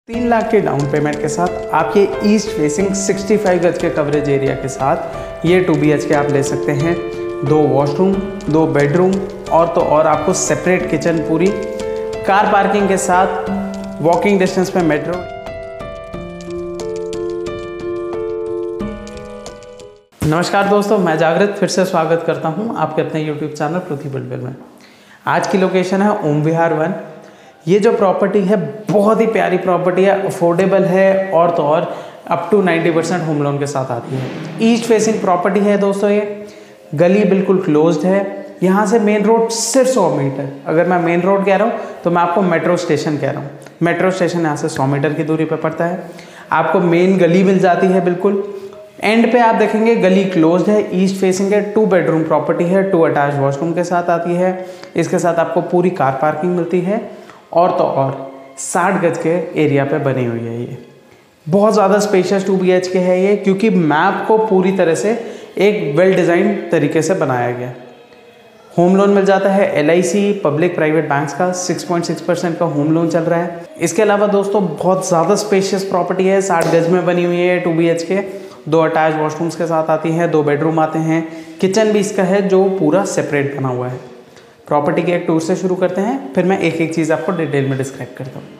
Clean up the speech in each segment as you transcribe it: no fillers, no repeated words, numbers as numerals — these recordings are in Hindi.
3 लाख के डाउन पेमेंट के साथ आप ये ईस्ट फेसिंग 65 गज के कवरेज एरिया के साथ ये 2 BHK आप ले सकते हैं। 2 वॉशरूम, 2 बेडरूम और तो और आपको सेपरेट किचन, पूरी कार पार्किंग के साथ वॉकिंग डिस्टेंस पे मेट्रो। नमस्कार दोस्तों, मैं जागृत फिर से स्वागत करता हूं आपके अपने YouTube चैनल पृथ्वी बिल्डर में। आज की लोकेशन है ओम विहार 1। ये जो प्रॉपर्टी है बहुत ही प्यारी प्रॉपर्टी है, अफोर्डेबल है और तो और अप टू 90% होम लोन के साथ आती है। ईस्ट फेसिंग प्रॉपर्टी है दोस्तों। ये गली बिल्कुल क्लोज्ड है। यहाँ से मेन रोड सिर्फ 100 मीटर। अगर मैं मेन रोड कह रहा हूँ तो मैं आपको मेट्रो स्टेशन कह रहा हूँ। मेट्रो स्टेशन यहाँ से 100 मीटर की दूरी पर पड़ता है। आपको मेन गली मिल जाती है बिल्कुल। एंड पे आप देखेंगे गली क्लोज्ड है, ईस्ट फेसिंग है, 2 बेडरूम प्रॉपर्टी है, 2 अटैच वॉशरूम के साथ आती है। इसके साथ आपको पूरी कार पार्किंग मिलती है और तो और 60 गज के एरिया पे बनी हुई है। ये बहुत ज़्यादा स्पेशियस 2 BHK है ये, क्योंकि मैप को पूरी तरह से एक वेल डिज़ाइन तरीके से बनाया गया। होम लोन मिल जाता है LIC पब्लिक प्राइवेट बैंक्स का 6.6% का होम लोन चल रहा है। इसके अलावा दोस्तों बहुत ज़्यादा स्पेशियस प्रॉपर्टी है, 60 गज में बनी हुई है 2 BHK, 2 अटैच वॉशरूम्स के साथ आती है, 2 बेडरूम आते हैं, किचन भी इसका है जो पूरा सेपरेट बना हुआ है। प्रॉपर्टी के एक टूर से शुरू करते हैं, फिर मैं एक एक चीज़ आपको डिटेल में डिस्क्राइब करता हूँ।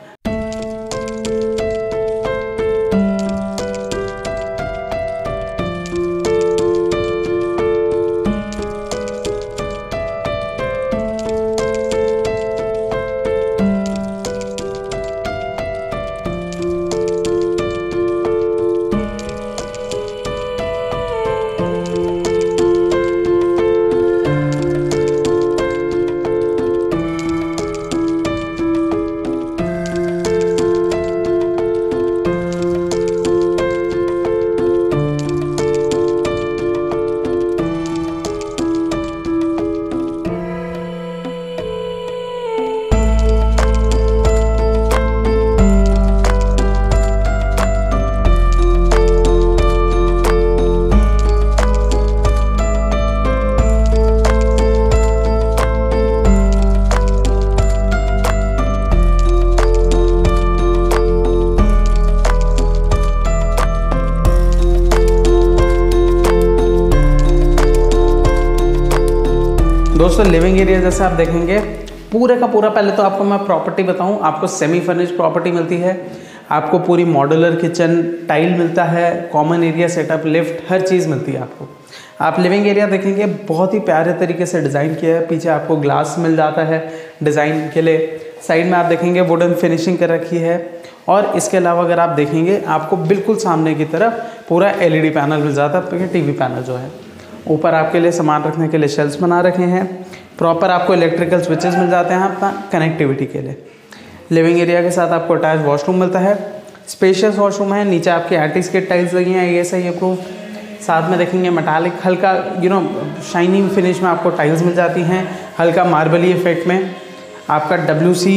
दोस्तों लिविंग एरिया जैसे आप देखेंगे पूरे का पूरा, पहले तो आपको मैं प्रॉपर्टी बताऊं, आपको सेमी फर्निश्ड प्रॉपर्टी मिलती है। आपको पूरी मॉड्यूलर किचन, टाइल मिलता है, कॉमन एरिया सेटअप, लिफ्ट, हर चीज़ मिलती है आपको। आप लिविंग एरिया देखेंगे बहुत ही प्यारे तरीके से डिज़ाइन किया है। पीछे आपको ग्लास मिल जाता है डिज़ाइन के लिए। साइड में आप देखेंगे वुडन फिनिशिंग कर रखी है। और इसके अलावा अगर आप देखेंगे आपको बिल्कुल सामने की तरफ पूरा LED पैनल मिल जाता है, TV पैनल जो है। ऊपर आपके लिए सामान रखने के लिए शेल्फ्स बना रखे हैं। प्रॉपर आपको इलेक्ट्रिकल स्विचेस मिल जाते हैं आपका कनेक्टिविटी के लिए। लिविंग एरिया के साथ आपको अटैच वॉशरूम मिलता है, स्पेशियस वॉशरूम है। नीचे आपके एंटी-स्किड टाइल्स लगी हैं, ये सही अप्रूव। साथ में देखेंगे मेटालिक हल्का शाइनिंग फिनिश में आपको टाइल्स मिल जाती हैं, हल्का मार्बली इफेक्ट में। आपका WC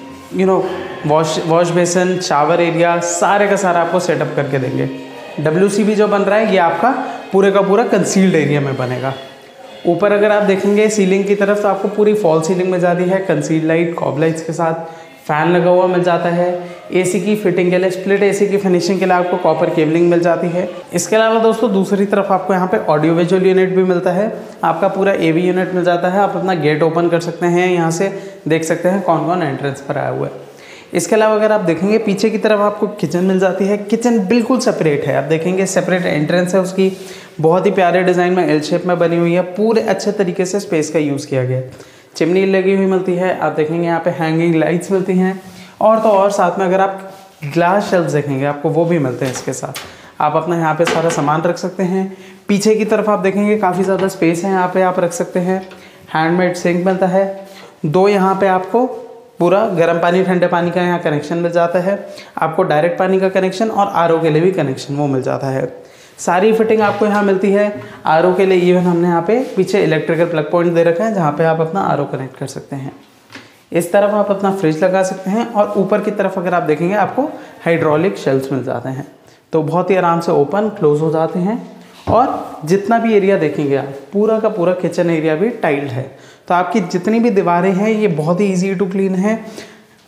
wash basin, shower area सारे का सारा आपको सेटअप करके देंगे। WC भी जो बन रहा है ये आपका पूरे का पूरा कंसील्ड एरिया में बनेगा। ऊपर अगर आप देखेंगे सीलिंग की तरफ तो आपको पूरी फॉल सीलिंग मिल जाती है, कंसील्ड लाइट, कॉब लाइट्स के साथ फैन लगा हुआ मिल जाता है। AC की फिटिंग के लिए, स्प्लिट AC की फिनिशिंग के लिए आपको कॉपर केबलिंग मिल जाती है। इसके अलावा दोस्तों दूसरी तरफ आपको यहाँ पे ऑडियो विजुअल यूनिट भी मिलता है। आपका पूरा AV यूनिट मिल जाता है। आप अपना गेट ओपन कर सकते हैं, यहाँ से देख सकते हैं कौन कौन एंट्रेंस पर आया हुआ है। इसके अलावा अगर आप देखेंगे पीछे की तरफ आपको किचन मिल जाती है। किचन बिल्कुल सेपरेट है, आप देखेंगे सेपरेट एंट्रेंस है उसकी, बहुत ही प्यारे डिज़ाइन में L शेप में बनी हुई है। पूरे अच्छे तरीके से स्पेस का यूज़ किया गया है। चिमनी लगी हुई मिलती है। आप देखेंगे यहाँ पे हैंगिंग लाइट्स मिलती हैं और तो और साथ में अगर आप ग्लास शेल्फ देखेंगे आपको वो भी मिलते हैं इसके साथ। आप अपना यहाँ पे सारा सामान रख सकते हैं। पीछे की तरफ आप देखेंगे काफ़ी ज़्यादा स्पेस है, यहाँ पे आप रख सकते हैं। हैंडमेड सिंक मिलता है। 2 यहाँ पे आपको पूरा गर्म पानी ठंडे पानी का यहाँ कनेक्शन मिल जाता है। आपको डायरेक्ट पानी का कनेक्शन और RO के लिए भी कनेक्शन वो मिल जाता है। सारी फिटिंग आपको यहाँ मिलती है। RO के लिए इवन हमने यहाँ पे पीछे इलेक्ट्रिकल प्लग पॉइंट दे रखा है जहाँ पे आप अपना RO कनेक्ट कर सकते हैं। इस तरफ आप अपना फ्रिज लगा सकते हैं और ऊपर की तरफ अगर आप देखेंगे आपको हाइड्रोलिक शेल्फ्स मिल जाते हैं, तो बहुत ही आराम से ओपन क्लोज हो जाते हैं। और जितना भी एरिया देखेंगे आप पूरा का पूरा किचन एरिया भी टाइल्ड है, तो आपकी जितनी भी दीवारें हैं ये बहुत ही ईजी टू क्लीन है।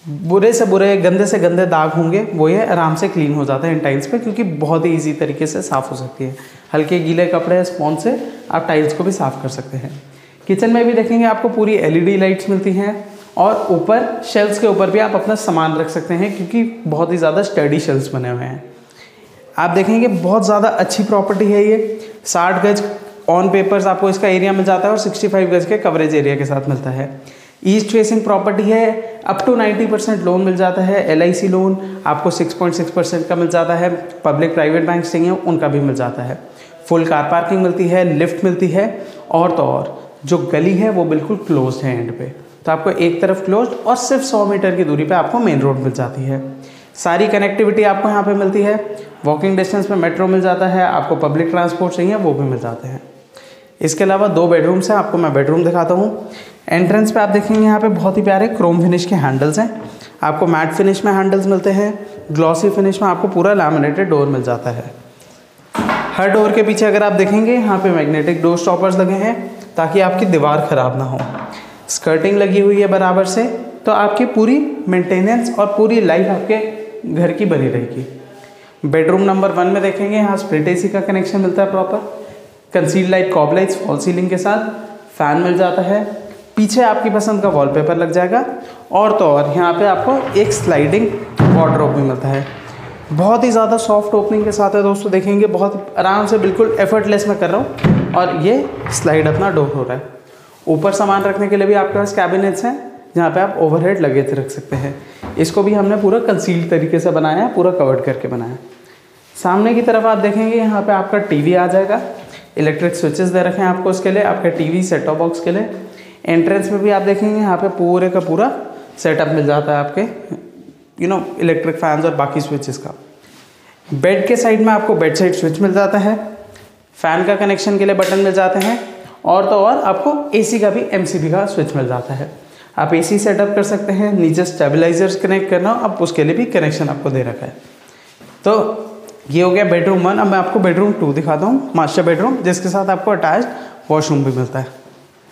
बुरे से बुरे, गंदे से गंदे दाग होंगे वो ये आराम से क्लीन हो जाता है इन टाइल्स पे, क्योंकि बहुत ही ईजी तरीके से साफ़ हो सकती है। हल्के गीले कपड़े स्पॉन्ज से आप टाइल्स को भी साफ़ कर सकते हैं। किचन में भी देखेंगे आपको पूरी LED लाइट्स मिलती हैं, और ऊपर शेल्फ्स के ऊपर भी आप अपना सामान रख सकते हैं, क्योंकि बहुत ही ज़्यादा स्टडी शेल्फ्स बने हुए हैं। आप देखेंगे बहुत ज़्यादा अच्छी प्रॉपर्टी है ये। 60 गज ऑन पेपर्स आपको इसका एरिया मिल जाता है और 65 गज के कवरेज एरिया के साथ मिलता है। ईस्ट फेसिंग प्रॉपर्टी है, अप टू 90% लोन मिल जाता है। LIC लोन आपको 6.6% का मिल जाता है। पब्लिक प्राइवेट बैंक चाहिए उनका भी मिल जाता है। फुल कार पार्किंग मिलती है, लिफ्ट मिलती है, और तो और जो गली है वो बिल्कुल क्लोज्ड है एंड पे, तो आपको एक तरफ क्लोज्ड और सिर्फ 100 मीटर की दूरी पे आपको मेन रोड मिल जाती है। सारी कनेक्टिविटी आपको यहाँ पे मिलती है। वॉकिंग डिस्टेंस में मेट्रो मिल जाता है, आपको पब्लिक ट्रांसपोर्ट चाहिए वो भी मिल जाते हैं। इसके अलावा 2 बेडरूम्स हैं, आपको मैं बेडरूम दिखाता हूँ। एंट्रेंस पे आप देखेंगे यहाँ पे बहुत ही प्यारे क्रोम फिनिश के हैंडल्स हैं। आपको मैट फिनिश में हैंडल्स मिलते हैं, ग्लॉसी फिनिश में आपको पूरा लैमिनेटेड डोर मिल जाता है। हर डोर के पीछे अगर आप देखेंगे यहाँ पे मैग्नेटिक डोर स्टॉपर्स लगे हैं, ताकि आपकी दीवार ख़राब ना हो। स्कर्टिंग लगी हुई है बराबर से, तो आपकी पूरी मेंटेनेंस और पूरी लाइफ आपके घर की बनी रहेगी। बेडरूम नंबर 1 में देखेंगे यहाँ स्प्लिट AC का कनेक्शन मिलता है proper. Concealed light cob lights fall ceiling के साथ, फैन मिल जाता है। पीछे आपकी पसंद का वॉलपेपर लग जाएगा, और तो और यहाँ पे आपको एक स्लाइडिंग वार्डरोब भी मिलता है। बहुत ही ज़्यादा सॉफ्ट ओपनिंग के साथ है दोस्तों, देखेंगे बहुत आराम से, बिल्कुल एफर्टलेस मैं कर रहा हूँ। और ये स्लाइड अपना डोर हो रहा है। ऊपर सामान रखने के लिए भी आपके पास कैबिनेट्स हैं, जहाँ पे आप ओवरहेड लगेज रख सकते हैं। इसको भी हमने पूरा कंसील्ड तरीके से बनाया है, पूरा कवर्ड करके बनाया है। सामने की तरफ आप देखेंगे यहाँ पे आपका TV आ जाएगा। इलेक्ट्रिक स्विचेस दे रखे हैं आपको उसके लिए, आपके TV सेट टॉप बॉक्स के लिए। एंट्रेंस में भी आप देखेंगे यहाँ पे पूरे का पूरा सेटअप मिल जाता है आपके इलेक्ट्रिक फैंस और बाकी स्विचेस का। बेड के साइड में आपको बेड साइड स्विच मिल जाता है। फैन का कनेक्शन के लिए बटन मिल जाते हैं, और तो और आपको AC का भी MCB का स्विच मिल जाता है। आप AC सेटअप कर सकते हैं। नीचे स्टेबलाइजर्स कनेक्ट करना हो, अब उसके लिए भी कनेक्शन आपको दे रखा है। तो ये हो गया बेडरूम 1। अब मैं आपको बेडरूम 2 दिखाता हूँ, मास्टर बेडरूम, जिसके साथ आपको अटैच्ड वॉशरूम भी मिलता है।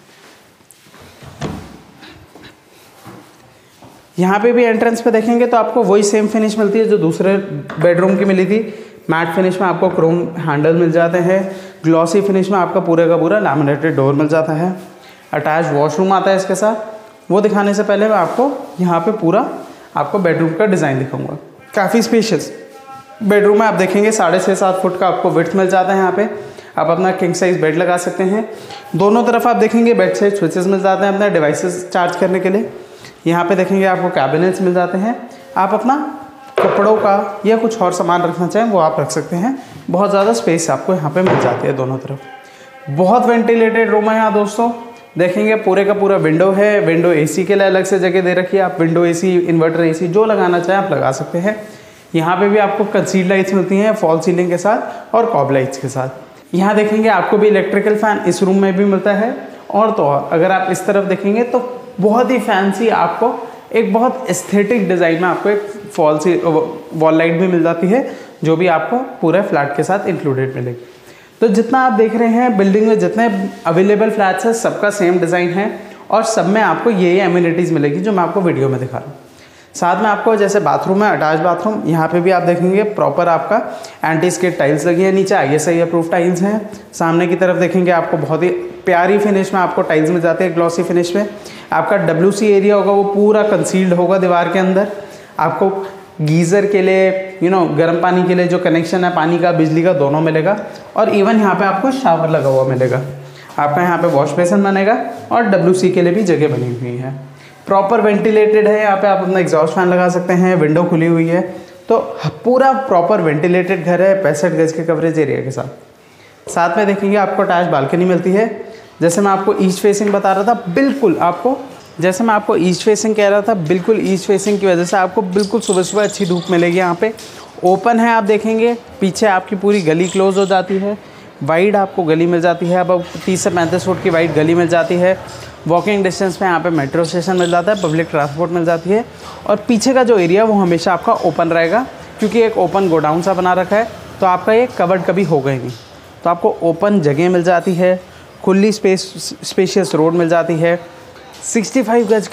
यहाँ पे भी एंट्रेंस पे देखेंगे तो आपको वही सेम फिनिश मिलती है जो दूसरे बेडरूम की मिली थी। मैट फिनिश में आपको क्रोम हैंडल मिल जाते हैं। ग्लॉसी फिनिश में आपका पूरे का पूरा लैमिनेटेड डोर मिल जाता है। अटैच वॉशरूम आता है इसके साथ। वो दिखाने से पहले मैं आपको यहाँ पे पूरा आपको बेडरूम का डिज़ाइन दिखाऊंगा। काफ़ी स्पेशियस बेडरूम में आप देखेंगे 6.5-7 फुट का आपको विड्थ मिल जाता है। यहाँ पे आप अपना किंग साइज बेड लगा सकते हैं। दोनों तरफ आप देखेंगे बेड साइड स्विचेस मिल जाते हैं अपने डिवाइसेस चार्ज करने के लिए। यहाँ पे देखेंगे आपको कैबिनेट्स मिल जाते हैं। आप अपना कपड़ों का या कुछ और सामान रखना चाहें वो आप रख सकते हैं। बहुत ज़्यादा स्पेस आपको यहाँ पे मिल जाती है दोनों तरफ। बहुत वेंटिलेटेड रूम है यहाँ दोस्तों। देखेंगे पूरे का पूरा विंडो है। विंडो AC के लिए अलग से जगह दे रखी है। आप विंडो AC, इन्वर्टर AC जो लगाना चाहें आप लगा सकते हैं। यहाँ पे भी आपको कंसील्ड लाइट्स मिलती हैं फॉल सीलिंग के साथ और कॉब लाइट्स के साथ। यहाँ देखेंगे आपको भी इलेक्ट्रिकल फ़ैन इस रूम में भी मिलता है। और तो और अगर आप इस तरफ देखेंगे तो बहुत ही फैंसी आपको एक बहुत एस्थेटिक डिज़ाइन में आपको एक फॉल सी वॉल लाइट भी मिल जाती है, जो भी आपको पूरे फ्लैट के साथ इंक्लूडेड मिलेगी। तो जितना आप देख रहे हैं बिल्डिंग में जितने अवेलेबल फ्लैट्स हैं सबका सेम डिज़ाइन है और सब में आपको ये एमिनिटीज़ मिलेगी जो मैं आपको वीडियो में दिखा रहा हूँ। साथ में आपको जैसे बाथरूम है, अटैच बाथरूम, यहाँ पे भी आप देखेंगे प्रॉपर आपका एंटी स्किड टाइल्स लगी है। नीचे ISI अप्रूव टाइल्स हैं। सामने की तरफ देखेंगे आपको बहुत ही प्यारी फिनिश में आपको टाइल्स मिल जाती है ग्लॉसी फिनिश में। आपका WC एरिया होगा वो पूरा कंसील्ड होगा दीवार के अंदर। आपको गीज़र के लिए गर्म पानी के लिए जो कनेक्शन है पानी का बिजली का दोनों मिलेगा। और इवन यहाँ पे आपको शावर लगा हुआ मिलेगा। आपका यहाँ पे वॉश बेसिन बनेगा और WC के लिए भी जगह बनी हुई है। प्रॉपर वेंटिलेटेड है। यहाँ पे आप अपना एग्जॉस्ट फैन लगा सकते हैं। विंडो खुली हुई है, तो पूरा प्रॉपर वेंटिलेटेड घर है 65 गज के कवरेज एरिया के साथ। साथ में देखेंगे आपको अटैच बालकनी मिलती है। जैसे मैं आपको ईस्ट फेसिंग बता रहा था, बिल्कुल आपको जैसे मैं आपको ईस्ट फेसिंग कह रहा था, बिल्कुल ईस्ट फेसिंग की वजह से आपको बिल्कुल सुबह सुबह अच्छी धूप मिलेगी। यहाँ पे ओपन है, आप देखेंगे पीछे आपकी पूरी गली क्लोज हो जाती है। वाइड आपको गली मिल जाती है। अब 30 से 35 फुट की वाइड गली मिल जाती है। वॉकिंग डिस्टेंस में यहाँ पे मेट्रो स्टेशन मिल जाता है, पब्लिक ट्रांसपोर्ट मिल जाती है। और पीछे का जो एरिया वो हमेशा आपका ओपन रहेगा, क्योंकि एक ओपन गोडाउन सा बना रखा है, तो आपका ये कवर्ड कभी होगा ही नहीं। तो आपको ओपन जगह मिल जाती है, खुली स्पेशियस रोड मिल जाती है। 65 गज के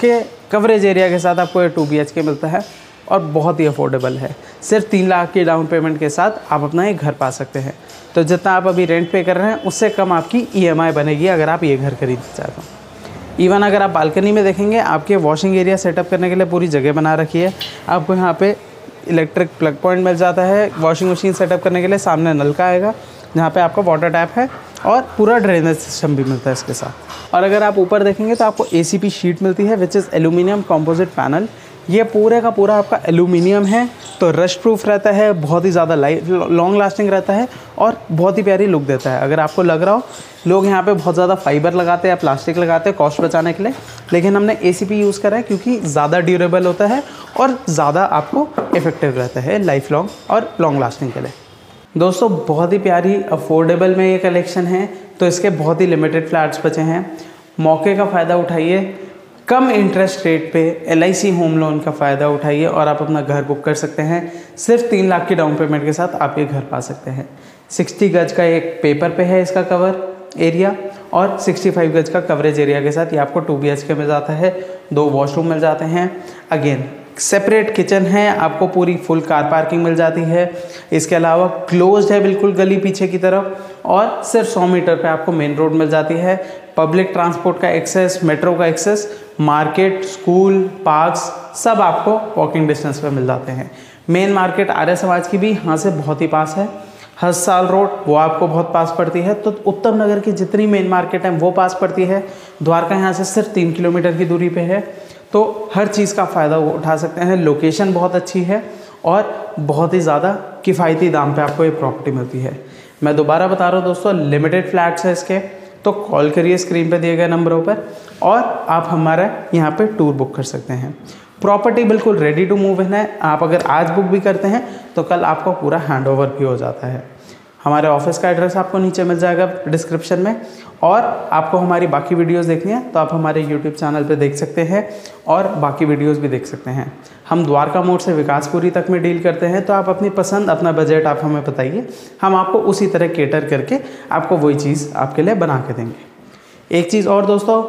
कवरेज एरिया के साथ आपको ये 2 BHK मिलता है और बहुत ही अफोर्डेबल है। सिर्फ 3 लाख की डाउन पेमेंट के साथ आप अपना ये घर पा सकते हैं। तो जितना आप अभी रेंट पे कर रहे हैं उससे कम आपकी EMI बनेगी अगर आप ये घर खरीदना चाहते हो। इवन अगर आप बालकनी में देखेंगे, आपके वॉशिंग एरिया सेटअप करने के लिए पूरी जगह बना रखी है। आपको यहाँ पे इलेक्ट्रिक प्लग पॉइंट मिल जाता है। वॉशिंग मशीन सेटअप करने के लिए सामने नल का आएगा जहाँ पे आपका वाटर टैप है और पूरा ड्रेनेज सिस्टम भी मिलता है इसके साथ। और अगर आप ऊपर देखेंगे तो आपको ACP शीट मिलती है which is aluminium composite panel. ये पूरे का पूरा आपका एल्यूमिनियम है, तो रस्ट प्रूफ रहता है, बहुत ही ज़्यादा लॉन्ग लास्टिंग रहता है और बहुत ही प्यारी लुक देता है। अगर आपको लग रहा हो लोग यहाँ पे बहुत ज़्यादा फाइबर लगाते हैं या प्लास्टिक लगाते हैं कॉस्ट बचाने के लिए, लेकिन हमने ACP यूज़ करा है क्योंकि ज़्यादा ड्यूरेबल होता है और ज़्यादा आपको इफेक्टिव रहता है लाइफ लॉन्ग और लॉन्ग लास्टिंग के लिए। दोस्तों बहुत ही प्यारी अफोर्डेबल में ये कलेक्शन है, तो इसके बहुत ही लिमिटेड फ्लैट्स बचे हैं। मौके का फ़ायदा उठाइए, कम इंटरेस्ट रेट पे LIC होम लोन का फ़ायदा उठाइए और आप अपना घर बुक कर सकते हैं। सिर्फ 3 लाख की डाउन पेमेंट के साथ आप ये घर पा सकते हैं। 60 गज का एक पेपर पे है इसका कवर एरिया और 65 गज का कवरेज एरिया के साथ ये आपको 2 BHK मिल जाता है। 2 वॉशरूम मिल जाते हैं। अगेन सेपरेट किचन है, आपको पूरी फुल कार पार्किंग मिल जाती है। इसके अलावा क्लोज्ड है बिल्कुल गली पीछे की तरफ और सिर्फ 100 मीटर पे आपको मेन रोड मिल जाती है। पब्लिक ट्रांसपोर्ट का एक्सेस, मेट्रो का एक्सेस, मार्केट, स्कूल, पार्क्स सब आपको वॉकिंग डिस्टेंस पे मिल जाते हैं। मेन मार्केट आर्य समाज की भी यहाँ से बहुत ही पास है। हस्साल रोड वो आपको बहुत पास पड़ती है। तो उत्तम नगर की जितनी मेन मार्केट है वो पास पड़ती है। द्वारका यहाँ से सिर्फ 3 किलोमीटर की दूरी पे है, तो हर चीज़ का फ़ायदा उठा सकते हैं। लोकेशन बहुत अच्छी है और बहुत ही ज़्यादा किफ़ायती दाम पे आपको ये प्रॉपर्टी मिलती है। मैं दोबारा बता रहा हूँ दोस्तों, लिमिटेड फ्लैट्स है इसके, तो कॉल करिए स्क्रीन पे दिए गए नंबरों पर और आप हमारा यहाँ पे टूर बुक कर सकते हैं। प्रॉपर्टी बिल्कुल रेडी टू मूव इन है। आप अगर आज बुक भी करते हैं तो कल आपको पूरा हैंडओवर भी हो जाता है। हमारे ऑफिस का एड्रेस आपको नीचे मिल जाएगा डिस्क्रिप्शन में। और आपको हमारी बाकी वीडियोस देखनी है तो आप हमारे यूट्यूब चैनल पे देख सकते हैं और बाकी वीडियोस भी देख सकते हैं। हम द्वारका मोड़ से विकासपुरी तक में डील करते हैं, तो आप अपनी पसंद, अपना बजट आप हमें बताइए, हम आपको उसी तरह केटर करके आपको वही चीज़ आपके लिए बना के देंगे। एक चीज़ और दोस्तों,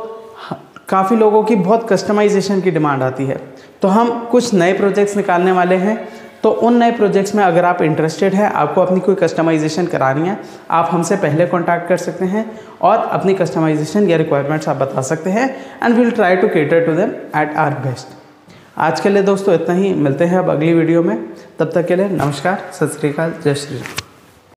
काफ़ी लोगों की बहुत कस्टमाइजेशन की डिमांड आती है, तो हम कुछ नए प्रोजेक्ट्स निकालने वाले हैं। तो उन नए प्रोजेक्ट्स में अगर आप इंटरेस्टेड हैं, आपको अपनी कोई कस्टमाइजेशन करानी है, आप हमसे पहले कांटेक्ट कर सकते हैं और अपनी कस्टमाइजेशन या रिक्वायरमेंट्स आप बता सकते हैं and we will try to cater to them at our best. आज के लिए दोस्तों इतना ही, मिलते हैं अब अगली वीडियो में। तब तक के लिए नमस्कार, सत श्री अकाल, जय श्री राम।